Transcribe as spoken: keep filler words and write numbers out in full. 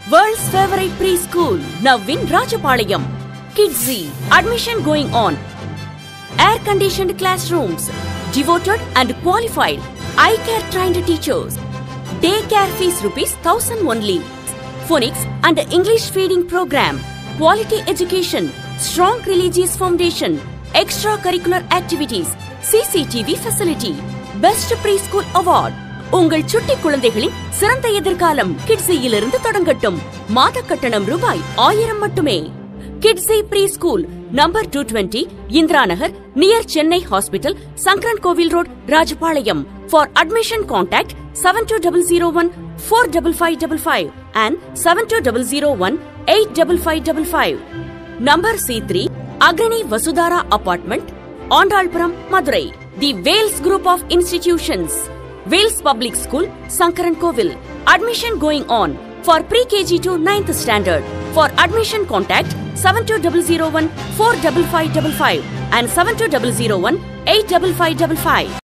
World's favorite preschool, now in Rajapalayam. Kidsy, admission going on. Air-conditioned classrooms, devoted and qualified, eye-care trained teachers. Daycare fees rupees thousand only. Phonics and English feeding program. Quality education, strong religious foundation, extracurricular activities, C C T V facility, best preschool award. உங்கள் சுட்டி குழந்தைகளின் சிறந்த எதிர்காலம் கிட்ஸியிலிருந்து தொடங்கட்டும். மாத கட்டணம் ரூபாய் ஆயிரம் மட்டுமே. Kidzee pre school number two twenty Indira Nagar near Chennai hospital, Sankaran Kovil road, Rajapalayam. For admission contact seven two double zero one four double five double five and seven two double zero one eight double five double five. Number C three Agrani Vasudhara apartment, Andalpuram, Madurai. The Wales group of institutions. Wales Public School, Sankaran Kovil. Admission going on for pre-K G to ninth standard. For admission contact seven two zero zero one four five five five five and seven two zero zero one eight five five five five.